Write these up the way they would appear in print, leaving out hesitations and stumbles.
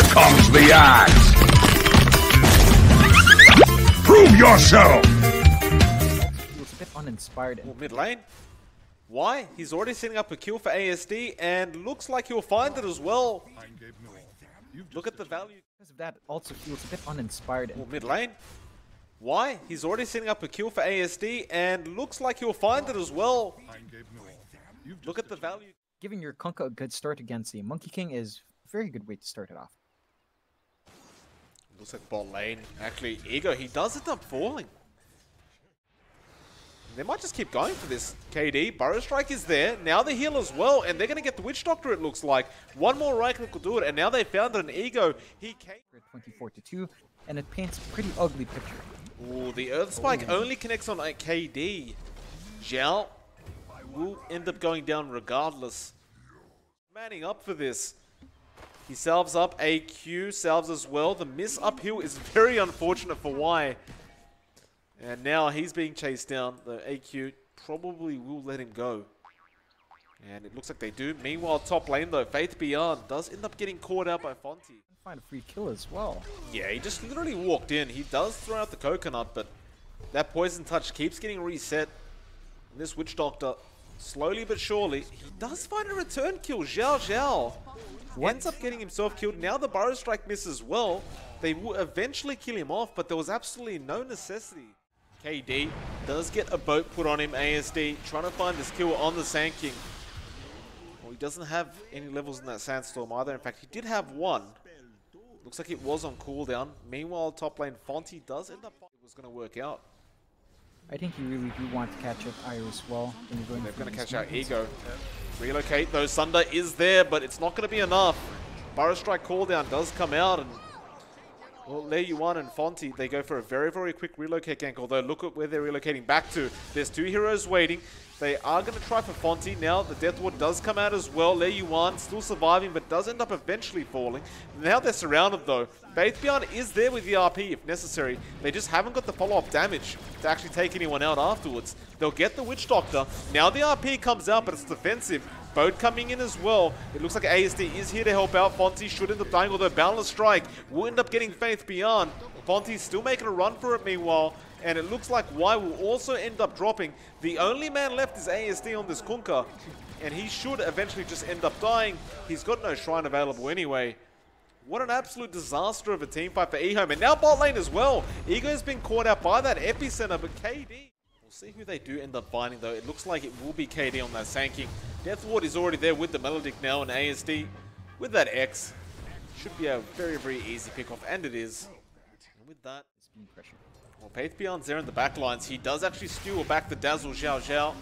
comes the axe! Prove yourself! He was a bit uninspired. Well, mid lane. Why? He's already setting up a kill for ASD and looks like he'll find it as well. Look at the value. Because of that, also feels a bit uninspired. Well, mid lane. Why? He's already setting up a kill for ASD and looks like he'll find it as well. Look at the value. Giving your Kunkka a good start against the Monkey King is a very good way to start it off. Looks like bot lane. Actually, Ego, he does end up falling. They might just keep going for this. KD, Burrow Strike is there. Now the heal as well, and they're going to get the Witch Doctor, it looks like. One more right click will do it, and now they found an Ego. He came... 24-2, and it paints a pretty ugly picture. Ooh, the Earth Spike only connects on KD. Zhao will end up going down regardless. Manning up for this. He salves up, AQ salves as well. The miss uphill is very unfortunate for Y. And now he's being chased down. The AQ probably will let him go. And it looks like they do. Meanwhile, top lane though, Faith Beyond does end up getting caught out by Fonty. Find a free kill as well. Yeah, he just literally walked in. He does throw out the coconut, but that poison touch keeps getting reset. And this Witch Doctor, slowly but surely, he does find a return kill. Zhao ends up getting himself killed. Now the Burrow Strike misses as well. They will eventually kill him off, but there was absolutely no necessity. KD does get a boat put on him. ASD trying to find this kill on the Sand King. Well, he doesn't have any levels in that Sandstorm either. In fact, he did have one. Looks like it was on cooldown. Meanwhile, top lane Fonty does end up... It was going to work out. I think you really do want to catch up Ire as well. When They're going to catch out Ego. Relocate though. Sunder is there, but it's not going to be enough. Burrow Strike cooldown does come out, and well, Lei Yuan and Fonty, they go for a very, very quick relocate gank, although look at where they're relocating back to. There's two heroes waiting. They are going to try for Fonty. Now the Death Ward does come out as well. Lei Yuan still surviving, but does end up eventually falling. Now they're surrounded though. Faith Beyond is there with the RP if necessary. They just haven't got the follow-up damage to actually take anyone out afterwards. They'll get the Witch Doctor. Now the RP comes out, but it's defensive. Boat coming in as well. It looks like ASD is here to help out. Fonty should end up dying, although Boundless Strike will end up getting Faith Beyond. Fonty's still making a run for it meanwhile. And it looks like Y will also end up dropping. The only man left is ASD on this Kunkka. And he should eventually just end up dying. He's got no shrine available anyway. What an absolute disaster of a team fight for eHome. And now bot lane as well. Ego's been caught out by that epicenter, but KD... We'll see who they do end up finding though. It looks like it will be KD on that Sand King. Death Ward is already there with the Melodic now, and ASD with that X. Should be a very, very easy pick off, and it is. And with that, It's being pressured. well, Faith Beyond's there in the back lines. He does actually skewer back the Dazzle Zhao. And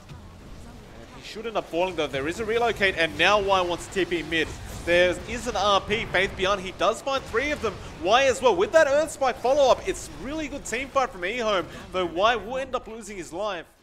he should end up falling though. There is a relocate, and now Y wants TP mid. There is an RP, Faith Beyond. He does find three of them. Y as well. With that Earth Spike follow-up, it's really good team fight from eHome, though Y will end up losing his life.